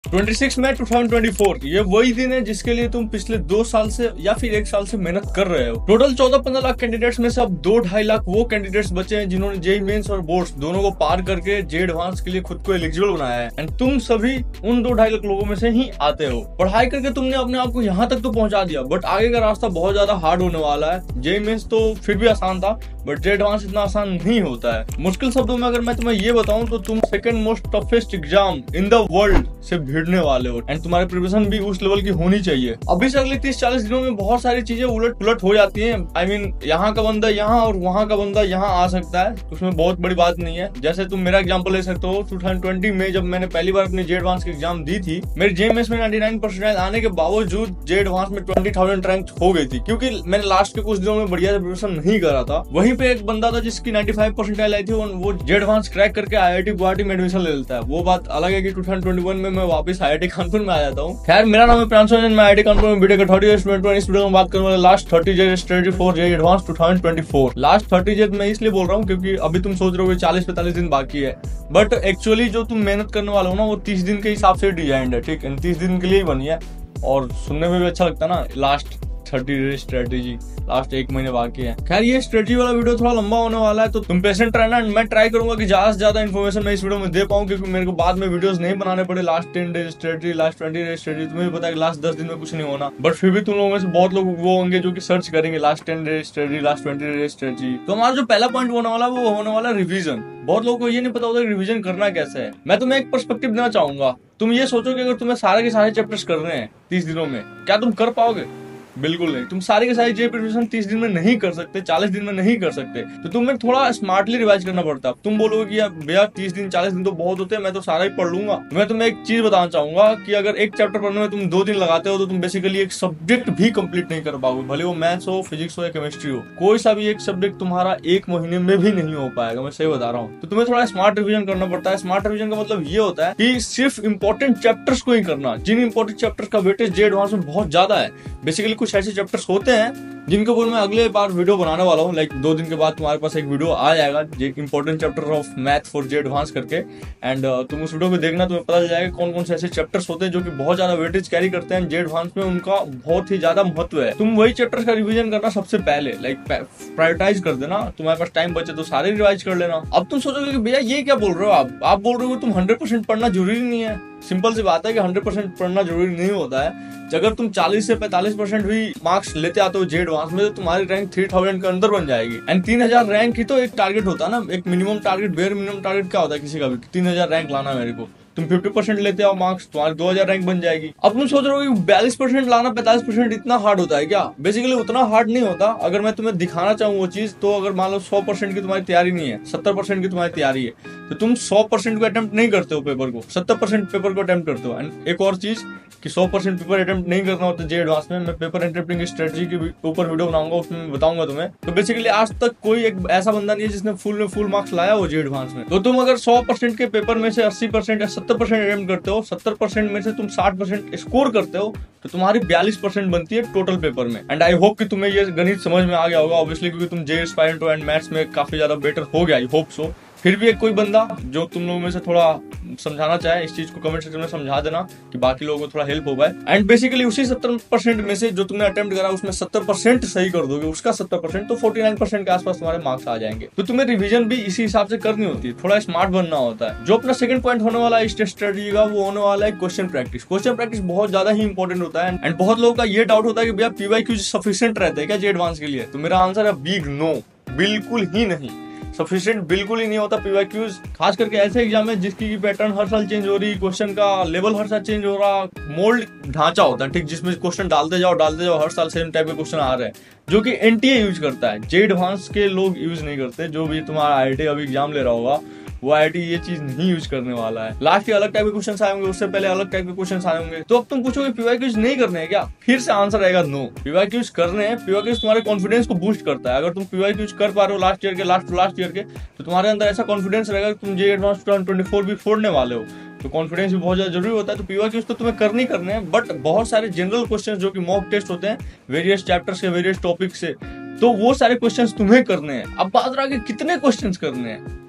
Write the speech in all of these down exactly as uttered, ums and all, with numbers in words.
छब्बीस मई दो हज़ार चौबीस ये वही दिन है जिसके लिए तुम पिछले दो साल से या फिर एक साल से मेहनत कर रहे हो। टोटल चौदह पंद्रह लाख कैंडिडेट्स में से अब दो ढाई लाख वो कैंडिडेट्स बचे हैं जिन्होंने जेईई मेंस और बोर्ड्स दोनों को पार करके जेईई एडवांस के लिए खुद को एलिजिबल बनाया है। एंड तुम सभी उन दो ढाई लाख लोगों में से ही आते हो। पढ़ाई करके तुमने अपने आप को यहाँ तक तो पहुंचा दिया, बट आगे का रास्ता बहुत ज्यादा हार्ड होने वाला है। जेईई मेंस तो फिर भी आसान था, बट जेईई एडवांस इतना आसान नहीं होता है। मुश्किल शब्दों में अगर मैं तुम्हें ये बताऊं तो तुम second most toughest exam in the world से भिड़ने वाले हो। एंड तुम्हारी प्रिपरेशन भी उस लेवल की होनी चाहिए। अभी से अगले तीस चालीस दिनों में बहुत सारी चीजें उलट पुलट हो जाती हैं। आई I मीन mean, यहाँ का बंदा यहाँ और वहाँ का बंदा यहाँ आ सकता है, उसमें बहुत बड़ी बात नहीं है। जैसे तुम मेरा एग्जांपल ले सकते हो, दो हज़ार बीस में जब मैंने पहली बार अपनी जेईई एडवांस की एग्जाम दी थी, मेरे जेईई मेंस में निन्यानवे परसेंट आने के बावजूद जेईई एडवांस में बीस हज़ार रैंक हो गई थी, क्योंकि मैंने लास्ट के कुछ दिनों में बढ़िया से प्रिपरेशन नहीं करा था। वहीं पे एक बंदा था जिसकी पचानवे परसेंटाइल आई थी, वो जेईई एडवांस क्रैक करके आईआईटी गुवाहाटी में एडमिशन ले लेता है। वो बात अलग है कि दो हज़ार इक्कीस में मैं वापस आईआईटी कानपुर में आ जाता हूँ। खैर, मेरा नाम है प्रांशु रंजन, मैं आईआईटी कानपुर में बीटेक का थर्ड ईयर स्टूडेंट हूं। इस वीडियो में बात करने वाले लास्ट तीस JEE strategy for JEE advance दो हज़ार चौबीस। लास्ट तीस जेईई मैं इसलिए बोल रहा हूँ क्योंकि अभी तुम सोच रहे हो चालीस पैंतालीस दिन बाकी है, बट एक्चुअली जो तुम मेहनत करने वाले हो ना वो तीस दिन के हिसाब से डिजाइन है। ठीक है, तीस दिन के लिए ही बनी है और सुनने में भी अच्छा लगता है ना। लास्ट तीस डेज स्ट्रेटेजी, लास्ट एक महीने बाकी है। खैर, ये स्ट्रेटेजी वाला वीडियो थोड़ा लंबा होने वाला है, तो तुम पेशेंट रहना। मैं ट्राई करूंगा कि ज्यादा से ज्यादा इन्फॉर्मेशन मैं इस वीडियो में दे पाऊं, क्योंकि मेरे को बाद में वीडियोस नहीं बनाने पड़े। Last ten days strategy, last बीस डेज स्ट्रेटेजी, तुम्हें भी पता है कि लास्ट दस दिन में कुछ नहीं होना, बट फिर भी तुम लोगों में से बहुत लोग वो होंगे जो कि सर्च करेंगे last ten days strategy, last बीस डेज स्ट्रेटेजी। तो हमारा जो पहला पॉइंट होने वाला वो होने वाला रिविजन। बहुत लोगों को ये नहीं पता होता रिविजन करना कैसे है। मैं तुम्हें एक पर्सपेक्टिव देना चाहूंगा। तुम ये सोचो कि अगर तुम्हें सारे के सारे चैप्टर्स करने हैं तीस दिनों में, क्या तुम कर पाओगे? बिल्कुल नहीं। तुम सारे के सारे जेईई प्रिपरेशन तीस दिन में नहीं कर सकते, चालीस दिन में नहीं कर सकते, तो तुम्हें थोड़ा स्मार्टली रिवाइज करना पड़ता है। तुम बोलोगे कि यार भैया तीस दिन चालीस दिन तो बहुत होते हैं, मैं तो सारा ही पढ़ लूंगा। मैं तुम्हें एक चीज बताना चाहूंगा कि अगर एक चैप्टर पढ़ने में तुम दो दिन लगाते हो तो तुम बेसिकली एक सब्जेक्ट भी कंप्लीट नहीं कर पाओगे, भले वो मैथ्स हो, फिजिक्स हो या केमिस्ट्री हो। कोई सा भी एक सब्जेक्ट तुम्हारा एक महीने में भी नहीं हो पाएगा, मैं सही बता रहा हूँ। तो तुम्हें थोड़ा स्मार्ट रिविजन करना पड़ता है। स्मार्ट रिविजन का मतलब ये होता है कि सिर्फ इंपॉर्टेंट चैप्टर्स को ही करना, जिन इंपॉर्टेंट चैप्टर्स का वेटेज जेईई एडवांस में बहुत ज्यादा है। बेसिकली कुछ ऐसे चैप्टर्स होते हैं जिनके ऊपर मैं अगले बार वीडियो बनाने वाला हूँ। लाइक दो दिन के बाद तुम्हारे पास एक वीडियो आ जाएगा, important chapter of math for JEE advance करके। एंड uh, तुम उस वीडियो को देखना, तुम्हें पता चल जाएगा कौन कौन से ऐसे चैप्टर्स होते हैं जो कि बहुत ज्यादा वेटेज कैरी करते हैं जेईई एडवांस में, उनका बहुत ही ज्यादा महत्व है। तुम वही चैप्टर्स का रिवीजन करना सबसे पहले, लाइक प्रायोरिटाइज कर देना। तुम्हारे पास टाइम बचे तो सारे रिवाइज कर लेना। अब तुम सोचोगे कि भैया ये क्या बोल रहे हो आप आप बोल रहे हो तुम हंड्रेड परसेंट पढ़ना जरूरी नहीं है। सिंपल सी बात है कि हंड्रेड परसेंट पढ़ना जरूरी नहीं होता है। अगर तुम चालीस से पैंतालीस परसेंट भी मार्क्स लेते आते हो जेईई एडवांस में, तो तुम्हारी रैंक तीन हज़ार के अंदर बन जाएगी। एंड तीन हज़ार रैंक ही तो एक टारगेट होता है ना, एक minimum target, bare minimum target क्या होता है किसी का भी, तीन हज़ार रैंक लाना मेरे को। तुम पचास परसेंट लेते आओ मार्क्स, तुम्हारी दो हज़ार रैंक बन जाएगी। अब तुम सोच रहे हो कि बयालीस परसेंट लाना, पैंतालीस परसेंट इतना हार्ड होता है क्या? बेसिकली उतना हार्ड नहीं होता। अगर मैं तुम्हें दिखाना चाहूँ वो चीज, तो अगर मान लो सौ परसेंट की तुम्हारी तैयारी नहीं है, सत्तर परसेंट की तुम्हारी तैयारी है, तो तुम सौ परसेंट को अटेम्प्ट नहीं करते हो पेपर को, सत्तर परसेंट पेपर को अटेम्प्ट करते हो। एंड एक और चीज कि सौ परसेंट पेपर अटेम्प्ट नहीं करना होता जेईई एडवांस में। मैं पेपर अटेम्प्टिंग स्ट्रेटजी के ऊपर वीडियो बनाऊंगा, उसमें बताऊंगा तुम्हें। तो बेसिकली आज तक कोई एक ऐसा बंदा नहीं है जिसने फुल में फुल मार्क्स लाया हो जेईई एडवांस में। तो तुम अगर सौ परसेंट के पेपर में से अस्सी परसेंट या सत्तर परसेंट अटेम्प्ट करते हो, सत्तर परसेंट में से तुम साठ परसेंट स्कोर करते हो, तो तुम्हारी बयालीस परसेंट बनती है टोटल पेपर में। एंड आई होप कि तुम्हें ये गणित समझ में आ गया होगा, ऑब्वियसली, क्योंकि तुम जेईई एस्पायरेंट हो एंड मैथ्स में काफी ज्यादा बेटर हो गया। I hope so. फिर भी एक कोई बंदा जो तुम लोगों में से थोड़ा समझाना चाहे इस चीज को, कमेंट सेक्शन में समझा देना कि बाकी लोगों को थोड़ा हेल्प हो पाए। एंड बेसिकली उसी सत्तर परसेंट में से जो तुमने अटेम्प्ट करा उसमें सत्तर परसेंट सही कर दोगे, उसका सत्तर परसेंट, तो उनचास परसेंट के आसपास तुम्हारे मार्क्स आ जाएंगे। तो तुम्हें रिवीजन भी इसी हिसाब से करनी होती है, थोड़ा स्मार्ट बनना होता है। जो अपना सेकंड पॉइंट होने वाला है इस स्ट्रेटजी का, वो होने वाला है क्वेश्चन प्रैक्टिस। क्वेश्चन प्रैक्टिस बहुत ज्यादा ही इंपॉर्टेंट होता है। एंड बहुत लोगों का ये डाउट होता है कि भैया पीवाईक्यू सफिशिएंट रहते हैं क्या जेईई एडवांस के लिए? तो मेरा आंसर है बिग नो, बिल्कुल ही नहीं। सफिशिएंट बिल्कुल ही नहीं होता पीवाईक्यूज, खास करके ऐसे एग्जाम है जिसकी की पैटर्न हर साल चेंज हो रही, क्वेश्चन का लेवल हर साल चेंज हो रहा, मोल्ड ढांचा होता है, ठीक, जिसमें क्वेश्चन डालते जाओ डालते जाओ, हर साल सेम टाइप के क्वेश्चन आ रहे हैं, जो कि एनटीए यूज करता है, जेईई एडवांस के लोग यूज नहीं करते। जो भी तुम्हारा आईआईटी अभी एग्जाम ले रहा होगा वो आईआईटी ये चीज नहीं यूज करने वाला है। लास्ट के अलग टाइप के क्वेश्चन आए होंगे, उससे पहले अलग टाइप के क्वेश्चन आए होंगे। तो अब तुम पूछोगे पीवाईक्यूज नहीं करने हैं क्या? फिर से आंसर आएगा नो, पीवाईक्यूज करने हैं। पीवाईक्यूज तुम्हारे कॉन्फिडेंस को बूस्ट करता है। अगर तुम पीवाईक्यूज कर पा रहे हो लास्ट ईयर के, लास्ट लास्ट ईयर के, तो तुम्हारे अंदर ऐसा कॉन्फिडेंस रहेगा कि तुम जेईई एडवांस दो हज़ार चौबीस भी फोड़ने वाले हो। तो कॉन्फिडेंस भी बहुत ज्यादा जरूरी होता है। तो पीवाईक्यूज तो तुम्हें करनी करने हैं, बट बहुत सारे जनरल क्वेश्चन जो कि मॉक टेस्ट होते हैं वेरियस चैप्टर्स के वेरियस टॉपिक से, तो वो सारे क्वेश्चंस तुम्हें करने हैं। अब बात रहा कि कितने क्वेश्चंस करने हैं,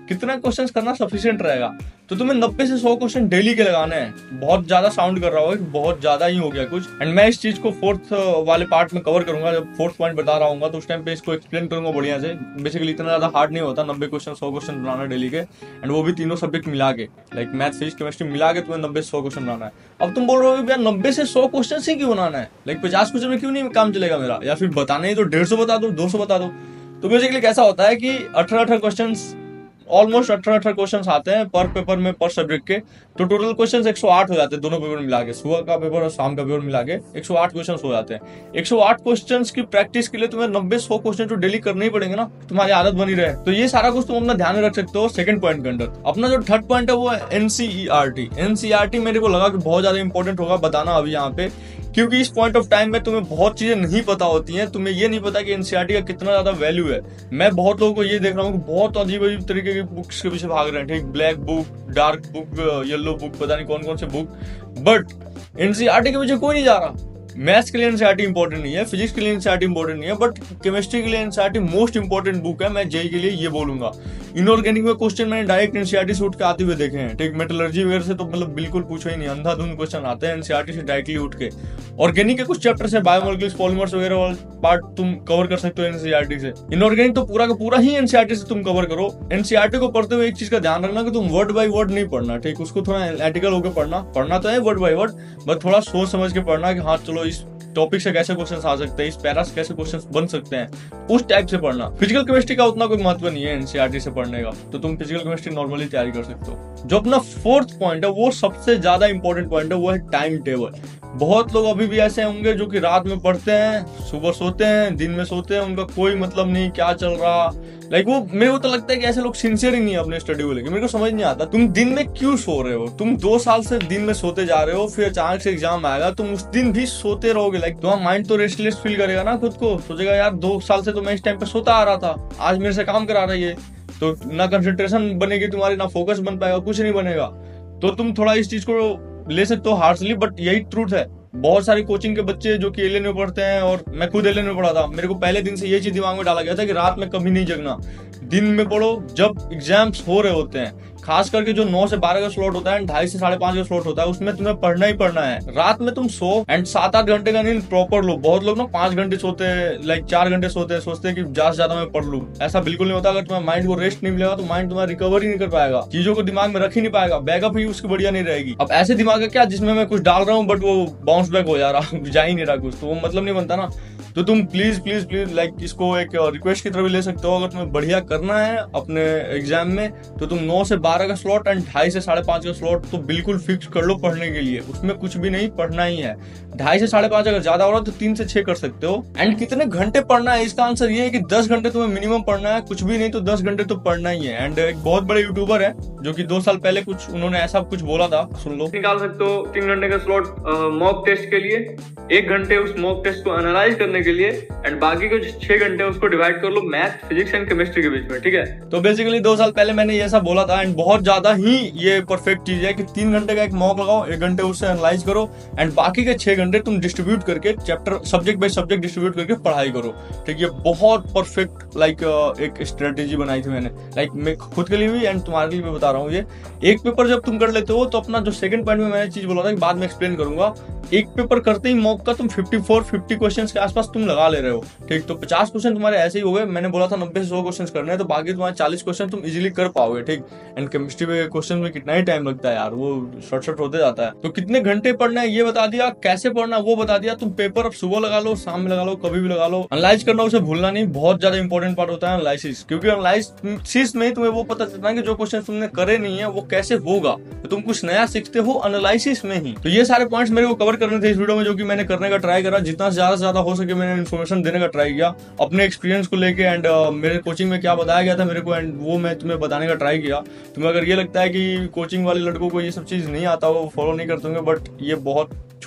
कितना क्वेश्चंस करना सफिशिएंट रहेगा। तो तुम्हें नब्बे से सौ क्वेश्चन डेली के लगाने हैं। बहुत ज्यादा साउंड कर रहा होगा, बहुत ज्यादा ही हो गया कुछ। एंड मैं इस चीज को फोर्थ वाले पार्ट में कवर करूंगा, जब फोर्थ पॉइंट बता रहा हूँ तो उस टाइम पे इसको एक्सप्लेन करूंगा बढ़िया से। बेसिकली इतना ज्यादा हार्ड नहीं होता नब्बे क्वेश्चन सौ क्वेश्चन बनाना डेली के, एंड वो भी तीनों सब्जेक्ट मिला के, लाइक मैथ फिजिक्स केमिस्ट्री मिला के तुम्हें नब्बे से सौ क्वेश्चन बनाना है। अब तुम बोल रहे हो भैया नब्बे से सौ क्वेश्चन ही क्यों बनाना है, लाइक पचास क्वेश्चन में क्यों नहीं काम चलेगा मेरा, या फिर बताने ही तो डेढ़ सौ बता दो, दो सौ बता दो। तो बेसिकली कैसा होता है कि अठारह अठारह क्वेश्चन, ऑलमोस्ट अठारह अठारह क्वेश्चंस आते हैं पर पेपर में, पर सब्जेक्ट के। तो टोटल क्वेश्चंस एक सौ आठ हो जाते हैं दोनों पेपर मिला के, सुबह का पेपर और शाम का पेपर मिला के एक सौ आठ क्वेश्चंस हो जाते हैं। एक सौ आठ क्वेश्चंस की प्रैक्टिस के लिए तुम्हें नब्बे सौ क्वेश्चन तो डेली करने ही पड़ेंगे ना, तुम्हारी आदत बनी रहे। तो ये सारा कुछ तुम अपना ध्यान में रख सकते हो सेकंड पॉइंट के अंदर। अपना जो थर्ड पॉइंट है वो है एनसीईआरटी। एनसीईआरटी मेरे को लगा कि बहुत ज्यादा इंपॉर्टेंट होगा बताना अभी यहाँ पे, क्योंकि इस पॉइंट ऑफ टाइम में तुम्हें बहुत चीजें नहीं पता होती हैं। तुम्हें ये नहीं पता कि एनसीईआरटी का कितना ज्यादा वैल्यू है। मैं बहुत लोगों को ये देख रहा हूँ कि बहुत अजीब अजीब तरीके की बुक्स के पीछे भाग रहे हैं, ठीक, black book, dark book, yellow book, पता नहीं कौन कौन से बुक। बट एनसीईआरटी के पीछे कोई नहीं जा रहा। मैथ्स के लिए एनसीईआरटी इंपॉर्टेंट नहीं है, फिजिक्स के लिए एनसीईआरटी इंपॉर्टेंट नहीं है, बट केमिस्ट्री के लिए एनसीईआरटी मोस्ट इंपॉर्टेंट बुक है। मैं जेई के लिए ये बोलूंगा। इनऑर्गेनिक में क्वेश्चन मैंने डायरेक्ट एनसीईआरटी से उठ के आते हुए देखे हैं, ठीक। मेटलर्जी वगैरह से तो मतलब बिल्कुल पूछो ही नहीं, अंधाधुंध क्वेश्चन आते हैं एनसीईआरटी से डायरेक्टली उठ के। ऑर्गेनिक के कुछ चैप्टर से, बायोमोलिक्यूल्स, पॉलीमर्स वगैरह वाला पार्ट तुम कवर कर सकते हो एनसीईआरटी से। इनऑर्गेनिक तो पूरा का पूरा ही एनसीईआरटी से तुम कवर करो। एनसीईआरटी को पढ़ते हुए एक चीज का ध्यान रखना कि तुम वर्ड बाय वर्ड नहीं पढ़ना, ठीक। उसको थोड़ा एनालिटिकल होकर पढ़ना, पढ़ना तो है वर्ड बाय वर्ड, बट थोड़ा सोच समझ के पढ़ना कि हाँ चलो इस टॉपिक से कैसे क्वेश्चंस आ सकते हैं, इस पैरा से कैसे क्वेश्चंस बन सकते हैं, उस टाइप से पढ़ना। फिजिकल केमिस्ट्री का उतना कोई महत्व नहीं है एनसीईआरटी से पढ़ने का, तो तुम फिजिकल केमिस्ट्री नॉर्मली तैयारी कर सकते हो। जो अपना फोर्थ पॉइंट है वो सबसे ज्यादा इंपॉर्टेंट पॉइंट है, वो है टाइम टेबल। बहुत लोग अभी भी ऐसे होंगे जो कि रात में पढ़ते हैं, सुबह सोते हैं, दिन में सोते हैं, उनका कोई मतलब नहीं क्या चल रहा। लाइक वो मेरे को तो लगता है कि ऐसे लोग सिंसियर ही नहीं है अपने स्टडी को लेकर। मेरे को समझ नहीं आता तुम दिन में क्यों सो रहे हो। तुम दो साल से दिन में सोते जा रहे हो, फिर अचानक से एग्जाम आएगा, तुम उस दिन भी सोते रहोगे। लाइक तुम्हारा माइंड तो रेस्टलेस फील करेगा ना, खुद को सोचेगा यार दो साल से तो मैं इस टाइम पे सोता आ रहा था, आज मेरे से काम करा रही है। तो ना कंसंट्रेशन बनेगी तुम्हारी, ना फोकस बन पाएगा, कुछ नहीं बनेगा। तो तुम थोड़ा इस चीज को ले सकते हो हार्शली, बट यही ट्रूथ है। बहुत सारे कोचिंग के बच्चे जो कि एलियन में पढ़ते हैं, और मैं खुद एलियन में पढ़ा था, मेरे को पहले दिन से ये चीज दिमाग में डाला गया था कि रात में कभी नहीं जगना, दिन में पढ़ो जब एग्जाम्स हो रहे होते हैं। खास करके जो नौ से बारह का स्लॉट होता है, ढाई से साढ़े पांच का स्लॉट होता है, उसमें तुम्हें पढ़ना ही पढ़ना है। रात में तुम सो एंड सात आठ घंटे का नींद प्रॉपर लो। बहुत लोग ना पांच घंटे सोते हैं, लाइक चार घंटे सोते हैं, सोचते हैं कि ज्यादा से ज्यादा मैं पढ़ लूं। ऐसा बिल्कुल नहीं होता। अगर तुम्हारे माइंड को रेस्ट नहीं मिलेगा तो माइंड तुम्हारा रिकवर ही नहीं कर पाएगा, चीजों को दिमाग में रख ही नहीं पाएगा, बैकअप ही उसकी बढ़िया नहीं रहेगी। अब ऐसे दिमाग है क्या जिसमें मैं कुछ डाल रहा हूँ बट वो बाउंस बैक हो जा रहा, जा ही नहीं रहा कुछ, तो वो मतलब नहीं बनता ना। तो तुम प्लीज प्लीज प्लीज लाइक इसको एक रिक्वेस्ट की तरह भी ले सकते हो। अगर तुम्हें बढ़िया करना है अपने एग्जाम में तो तुम नौ से बारह का स्लॉट एंड ढाई से साढ़े पांच का स्लॉट तो बिल्कुल फिक्स कर लो पढ़ने के लिए। उसमें कुछ भी नहीं, पढ़ना ही है। ढाई से साढ़े पांच अगर ज्यादा हो रहा है तो तीन से छह कर सकते हो। एंड कितने घंटे पढ़ना है, इसका आंसर ये है कि दस घंटे तुम्हें मिनिमम पढ़ना है, कुछ भी नहीं तो दस घंटे तो पढ़ना ही है। एंड एक बहुत बड़े यूट्यूबर है जो कि दो साल पहले कुछ उन्होंने ऐसा कुछ बोला था, सुन लो। निकाल सकते हो तीन घंटे का स्लॉट मॉक टेस्ट के लिए, एक घंटे उस मॉक टेस्ट को एनालाइज करने के लिए, एंड बाकी के छह घंटे उसको डिवाइड कर लो मैथ, फिजिक्स एंड केमिस्ट्री के बीच में, ठीक है। तो बेसिकली दो साल पहले मैंने ये ऐसा बोला था, एंड बहुत ज्यादा ही ये परफेक्ट चीज है कि तीन घंटे का एक मॉक लगाओ, एक घंटे उससे एनालाइज करो, एंड बाकी के छह घंटे तुम डिस्ट्रीब्यूट करके chapter subject by subject distribute करके पढ़ाई करो, ठीक है। बहुत परफेक्ट लाइक एक स्ट्रेटेजी बनाई थी मैंने, लाइक मैं खुद के लिए भी एंड तुम्हारे लिए भी बता रहा हूँ। ये एक पेपर जब तुम कर लेते हो तो अपना जो सेकंड पॉइंट में मैंने चीज बोला था कि बाद में एक्सप्लेन करूंगा, एक पेपर करते ही मॉक का तुम चौवन पचास क्वेश्चंस के आसपास तुम लगा ले रहे हो, ठीक। तो पचास क्वेश्चन तुम्हारे ऐसे ही हो गए। मैंने बोला था नब्बे से सौ क्वेश्चन करने हैं, तो बाकी तुम्हारे चालीस क्वेश्चन तुम इजीली कर पाओगे, ठीक। एंड केमिस्ट्री में क्वेश्चन में कितना ही टाइम लगता है यार, वो शॉर्ट शॉर्ट होते जाता है। तो कितने घंटे पढ़ना है ये बता दिया, कैसे पढ़ना वो बता दिया। तुम पेपर अब सुबह लगा लो, शाम में लगा लो, कभी भी लगा लो। एनालाइज करना उसे भूलना नहीं, बहुत ज्यादा इंपॉर्टेंट पार्ट होता है एनालिसिस, क्योंकि एनालिसिस में तुम्हें वो पता चलता है कि जो क्वेश्चन तुमने करे नहीं है वो कैसे होगा, तो तुम कुछ नया सीखते हो एनालिसिस में ही। तो ये सारे पॉइंट्स मेरे को कवर करने थे इस वीडियो में, जो कि मैंने करने का ट्राई करा। जितना ज्यादा से ज्यादा हो सके मैंने इन्फॉर्मेशन देने का ट्राई किया अपने एक्सपीरियंस को लेके, एंड uh, मेरे कोचिंग में क्या बताया गया था मेरे को, एंड वो मैं तुम्हें बताने का ट्राई किया। तुम्हें अगर ये लगता है कि कोचिंग वाले लड़कों को ये सब चीज नहीं आता, वो फॉलो नहीं करते होंगे, बट ये बहुत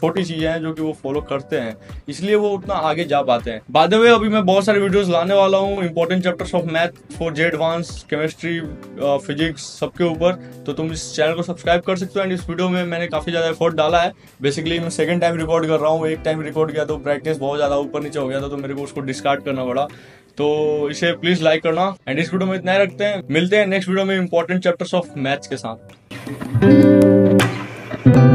छोटी चीजें हैं जो कि वो फॉलो करते हैं, इसलिए वो उतना आगे जा पाते हैं। बाय द वे अभी मैं बहुत सारे वीडियोस लाने वाला हूँ important chapters of math for J advance, chemistry, physics सबके ऊपर, तो तुम इस चैनल को सब्सक्राइब कर सकते हो। एंड इस वीडियो में मैंने काफी ज्यादा एफर्ट डाला है। बेसिकली मैं सेकंड टाइम रिकॉर्ड कर रहा हूँ, एक टाइम रिकॉर्ड किया तो ब्राइटनेस बहुत ज्यादा ऊपर नीचे हो गया था, तो मेरे को उसको डिस्कार्ड करना पड़ा। तो इसे प्लीज लाइक करना। एंड इस वीडियो में इतना ही रखते हैं, मिलते हैं नेक्स्ट वीडियो में इंपॉर्टेंट चैप्टर्स ऑफ मैथ्स के साथ।